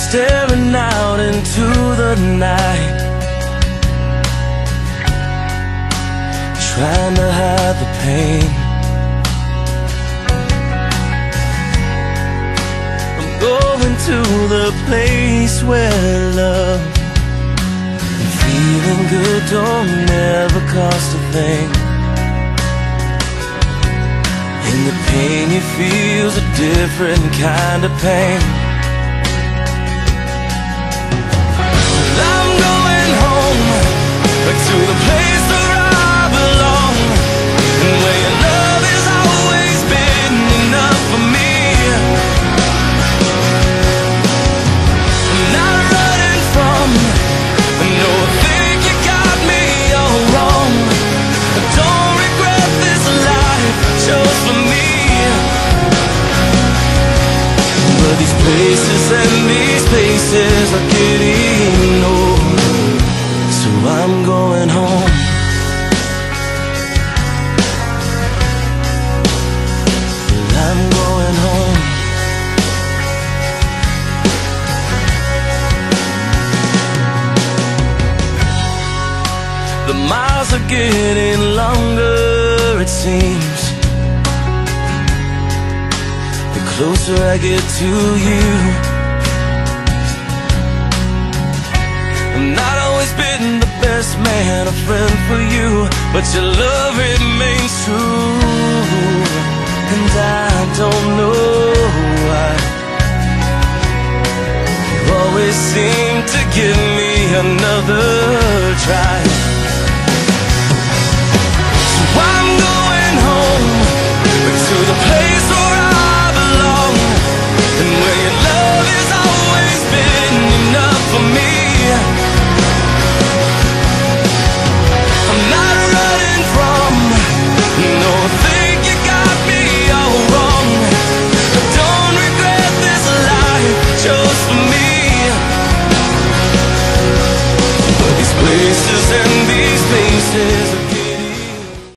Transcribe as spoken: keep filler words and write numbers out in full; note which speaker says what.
Speaker 1: staring out into the night, trying to hide the pain. I'm going to the place where love and feeling good don't never cost a thing. And the pain you feel's a different kind of pain. I'm going home, back to the place where I belong, and where your love has always been enough for me. I'm not running from, no, I think you got me all wrong. I don't regret this life I chose for me. But these places and these places are getting old, so I'm going home. I'm going home. The miles are getting longer, it seems, the closer I get to you. I've not always been the best man, a friend for you, but your love remains true. And I don't know why you always seem to give me another try.